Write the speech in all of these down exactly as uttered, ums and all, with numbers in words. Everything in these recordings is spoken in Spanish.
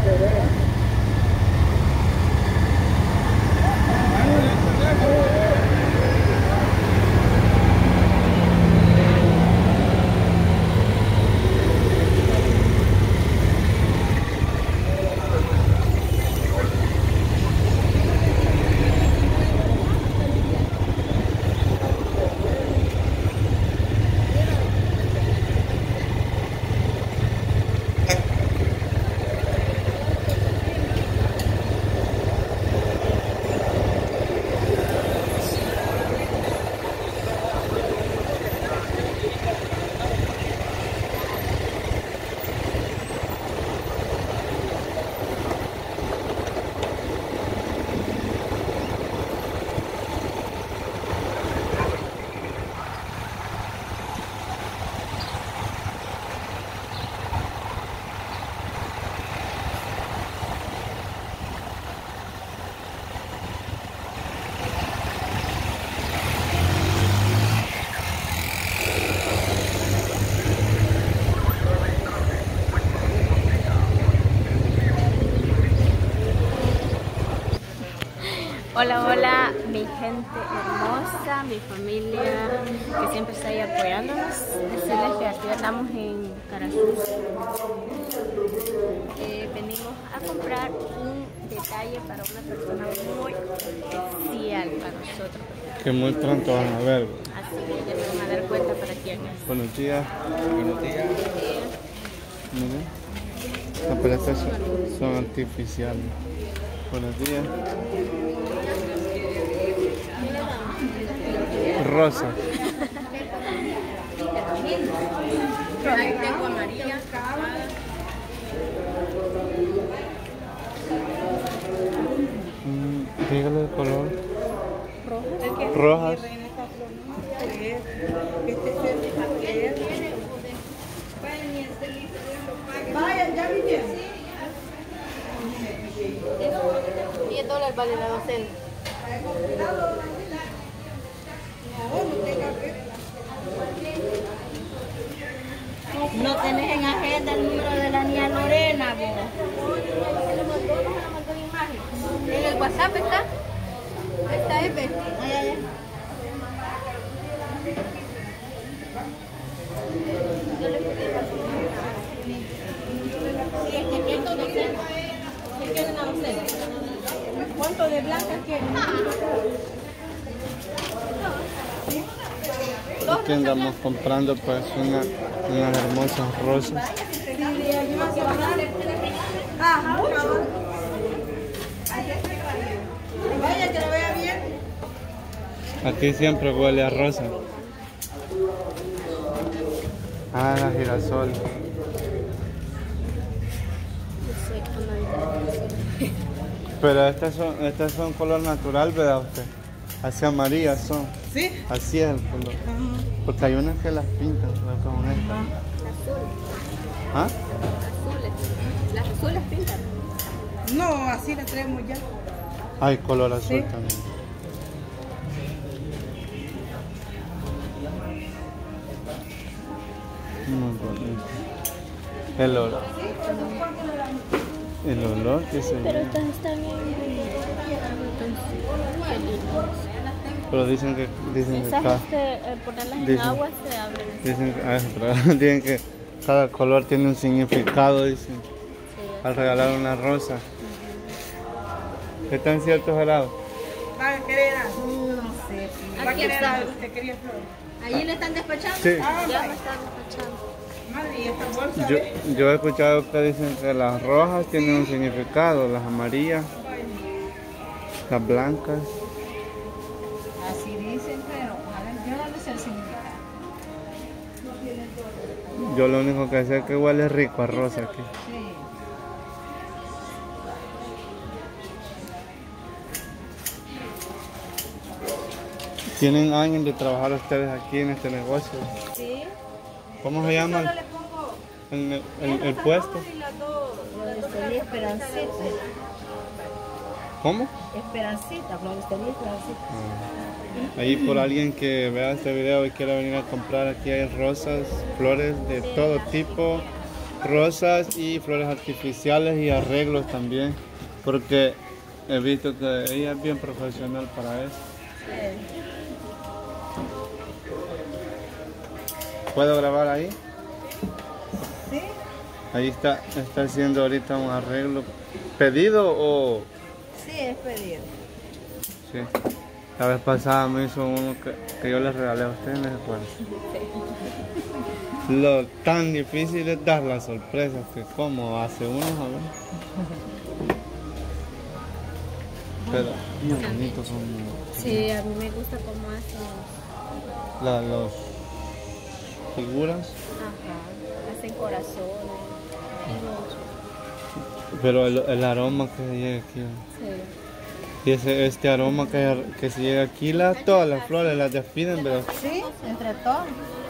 Hola, hola, mi gente hermosa, mi familia que siempre está ahí apoyándonos. Decirles que aquí andamos en Carazú. Eh, venimos a comprar un detalle para una persona muy especial para nosotros. Que muy pronto van a ver. Así que ya se van a dar cuenta para quién es. Buenos días. Buenos días. Miren. Las paletas son, son artificiales. Buenos días. Rosa. Ahí tengo amarilla. Mm, dígale el color. Rojas. Rojas. Vaya, ya vinieron. diez dólares vale la docena. No tenés en agenda el número de la niña Lorena, vos. En el WhatsApp está. Está F. Ay, ay, ay. ¿Cuánto de blancas quieren? Aquí andamos comprando pues una, unas hermosas rosas. Ah, mucho. Vaya, que lo vea bien. Aquí siempre huele a rosa. Ah, la girasol. Pero estas son, estas son color natural, ¿verdad usted? Así amarillas son. ¿Sí? Así es el color. Porque hay unas que las pintan, pero como estas. ¿Ah? Azules. Las azules pintan. No, así la traemos ya. Hay color azul Sí. también. Muy bonito. El olor. El olor que se Pero ve. estas están bien. Qué lindas. Pero dicen que dicen que Esas, cada, este, eh, ponerlas en dicen- agua se abren. dicen, ah, pero dicen que cada color tiene un significado, dicen, Sí, al regalar una rosa. ¿Qué tan cierto será? ¿Va a querer? No sé. ¿Va a Aquí querer? está. ¿Usted quería flor? ¿Allí le están despachando? Sí. Ah, Ya vaya. me están despachando. Madre, ¿y esta bolsa? Yo, ve? yo he escuchado que dicen que las rojas tienen un significado, las amarillas, las blancas. Así dicen, pero a ver, yo no sé el significado. Yo lo único que sé es que huele rico a rosa aquí. Sí. ¿Tienen años de trabajar ustedes aquí en este negocio? Sí. ¿Cómo se llama Solo el, le pongo el- el- el puesto? y las dos. Floristería Esperancita. ¿Cómo? Esperancita, Floristería Esperancita. Ahí por alguien que vea este video y quiera venir a comprar, aquí hay rosas, flores de todo tipo, rosas y flores artificiales y arreglos también, porque he visto que ella es bien profesional para eso. ¿Puedo grabar ahí? Sí. Ahí está, está haciendo ahorita un arreglo. ¿Pedido o...? Sí, es pedido. Sí. La vez pasada me hizo uno que, que yo les regalé a ustedes, ¿me recuerdan? Sí. Lo tan difícil es dar las sorpresas que como hace uno, a ver. Pero muy bonito como... Sí, a mí me gusta cómo hacen los... La, los figuras. Ajá, hacen corazones. Pero el, el aroma que se llega aquí. Sí. Y ese, este aroma que, que se llega aquí, la, todas las flores las despiden, pero... Sí, entre todos.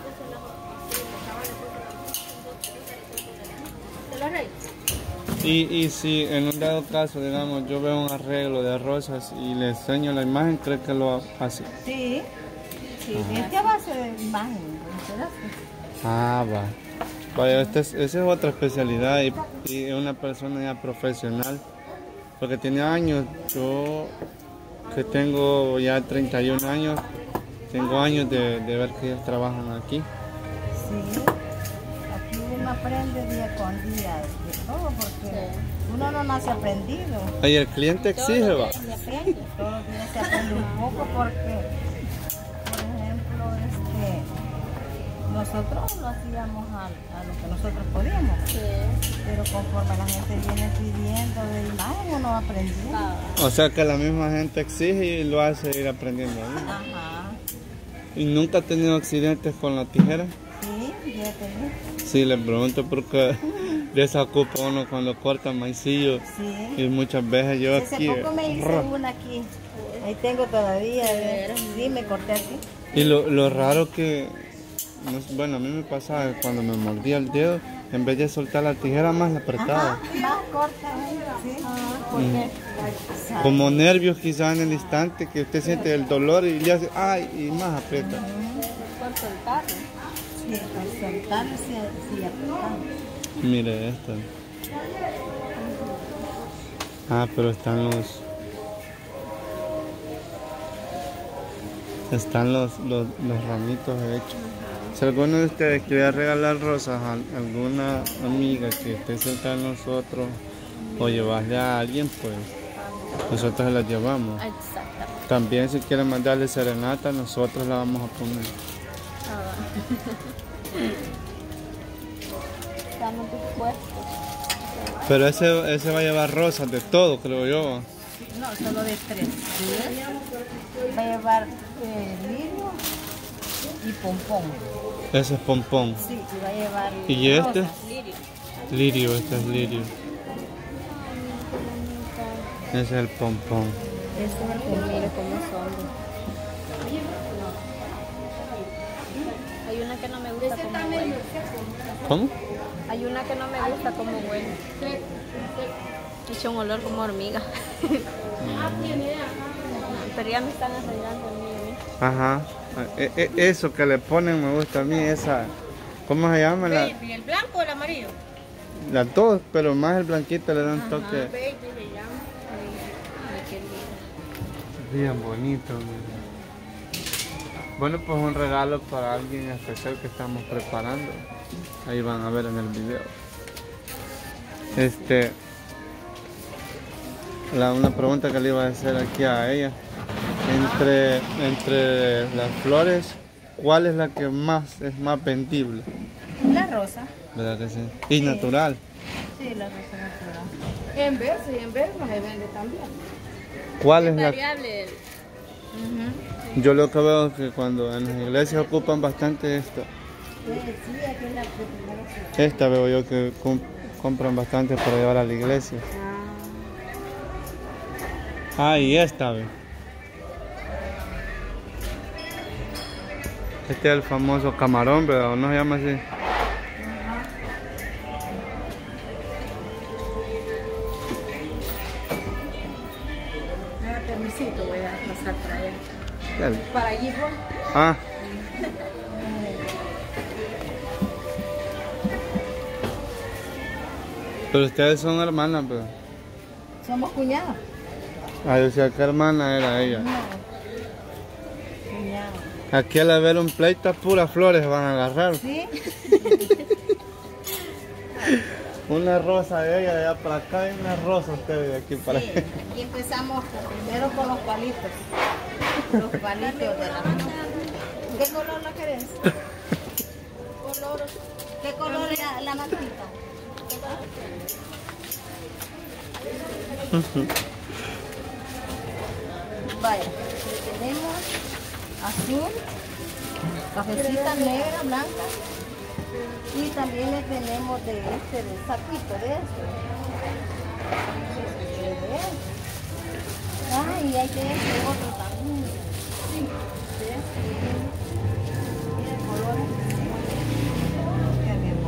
Y, y si en un dado caso, digamos, yo veo un arreglo de rosas y le enseño la imagen, ¿cree que lo hace? Sí. Sí, es que a base de imagen, ¿verdad? Ah, va. Vaya, esta es, esa es otra especialidad y, y es una persona ya profesional. Porque tiene años, yo que tengo ya treinta y un años, tengo años de, de ver que ellos trabajan aquí. Sí, aquí uno aprende día con día de todo, porque sí. Uno no nace aprendido. Y el cliente exige, va. Se aprende, todos los días se aprende un poco porque, por ejemplo, este, nosotros lo hacíamos a, a lo que nosotros podíamos, sí. Pero conforme la gente viene pidiendo de imagen, uno va aprendiendo. Ah. O sea que la misma gente exige y lo hace ir aprendiendo. ¿No? Ajá. ¿Y nunca ha tenido accidentes con la tijera? Sí, ya he tenido. Sí, le pregunto porque desocupa uno cuando corta maicillo. Sí. Y muchas veces yo Hace aquí... poco me hice una aquí. Ahí tengo todavía. Sí, me corté aquí. Y lo, lo raro que... Bueno, a mí me pasaba que cuando me mordía el dedo, en vez de soltar la tijera, más la apretaba. Ajá, más corta, sí. Ah, ¿por qué? Mm. Como nervios quizás en el instante que usted siente el dolor y le hace ¡ay! Y más aprieta. Por soltarlo. Sí, por soltarlo sí, sí apretamos. Mire esto. Ah, pero están los... Están los, los, los ramitos hechos. Si alguno de ustedes quiere regalar rosas a alguna amiga que esté cerca de nosotros o llevarle a alguien, pues nosotros se las llevamos. Exactamente. También si quieren mandarle serenata, nosotros la vamos a poner. Ah, estamos dispuestos. Pero ese, ese va a llevar rosas de todo, creo yo. No, solo de tres. Va a llevar eh, lirio y pompón. Ese es pompón. Sí, y va a llevar ¿Y este? rosas. Lirio. Lirio, este es lirio. Ese es el pompón. Este es el que mire cómo son. Hay una que no me gusta como huele. ¿Cómo? Hay una que no me gusta como huele. Echa un olor como hormiga. Pero ya me están arreglando el mío. Ajá. E, e, eso que le ponen me gusta a mí, esa... ¿Cómo se llama? La, ¿Y el blanco o el amarillo? las dos, pero más el blanquito le da un Ajá. toque... Baby le llamo. Ay, qué lindo. Bien bonito. Mira. Bueno, pues un regalo para alguien especial que estamos preparando. Ahí van a ver en el video. Este... La, una pregunta que le iba a hacer aquí a ella. Entre, entre las flores, ¿cuál es la que más es más vendible? La rosa. ¿Verdad que sí? Y sí. Natural. Sí, la rosa natural. En verso y en verso se vende también. ¿Cuál es la? Variable. Uh-huh. Yo lo que veo es que cuando en las iglesias ocupan bastante esta. Sí, aquí es la primera. Esta veo yo que comp compran bastante para llevar a la iglesia. Ah, y esta ve. Este es el famoso camarón, ¿verdad? ¿O no se llama así? Uh-huh. Permisito, voy a pasar para allá. Dale. Para allí, ¿no? Ah. Pero ustedes son hermanas, pero... Somos cuñadas. Ah, yo decía que hermana era ella. No. Cuñadas. Aquí al haber un pleito, puras flores van a agarrar. ¿Sí? Una rosa de ella de allá para acá y una rosa ustedes de aquí para Sí. allá. Y empezamos primero con los palitos. Los palitos de la mano. ¿Qué color la querés? Color. ¿Qué color es la, la mantita? Vaya, tenemos azul, cafecita negra, blanca. Y también le tenemos de este, de saquito de eso. Ah, y hay de este otro también. De este. Mira el color. Qué bien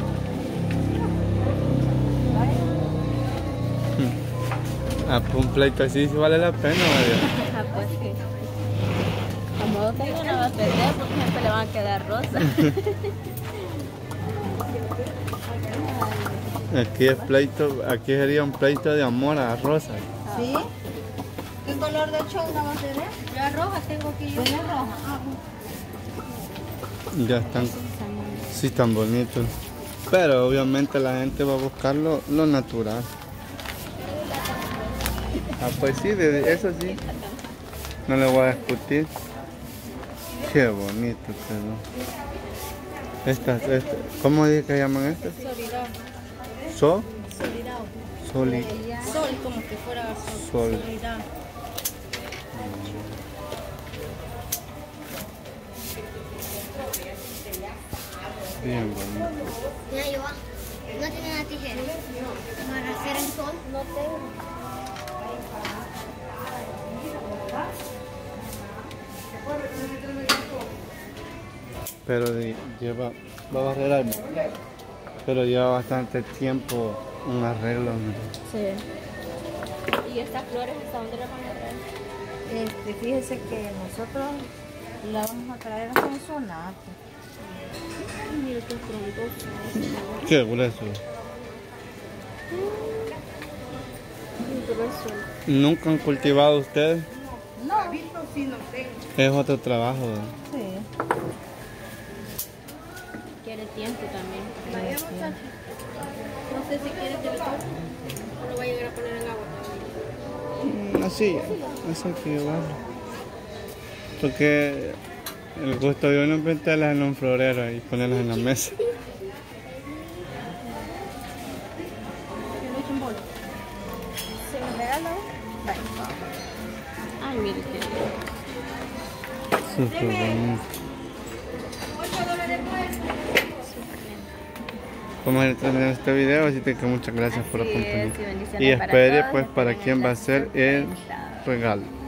bonito. Ah, pues un pleito así sí vale la pena, María. Ah, pues sí. Como tengo una va a perder porque siempre le van a quedar rosas. Aquí es pleito, aquí sería un pleito de amor a Rosa. ¿Sí? ¿Qué color de chonga va a tener? La roja tengo aquí yo. ¿Tiene roja? Ah, Ya están, sí están bonitos. Pero obviamente la gente va a buscar lo, lo natural. Ah, pues sí, de eso sí. No le voy a discutir. Qué bonito quedó. Estas, estas, ¿cómo dice que llaman estas? Solidad. ¿So? Solidad. Soli. Sol, como que fuera sol. Sol. Solidad. Bien bonito. Mira, yo va. No tiene una tijera para hacer el sol. No tengo. Pero de- lleva, va a barrer algo. Pero lleva bastante tiempo un arreglo, ¿no? Sí. ¿Y estas flores hasta dónde las van a traer? Este, fíjese que nosotros la vamos a traer a un sonato. Mira qué frondoso. Qué grueso. Muy grueso. ¿Nunca han cultivado ustedes? No, visto sí no tengo. Es otro trabajo, ¿no? Sí. Quiere tiempo también. Vaya, muchacha. No sé si quieres que le corte o lo voy a llegar a poner en agua. Mm, Así, así hay que llevarlo. Porque el gusto de uno es meterlas en un florero y ponerlas en la mesa. ¿Se me regala? Vale. Ay, mire qué lindo. Súper bonito. Vamos a terminar este video, así que muchas gracias por Así es, acompañarnos. y bendiciones Y para espere todos, pues para esperen quién va a la ser el sorpresa. regalo.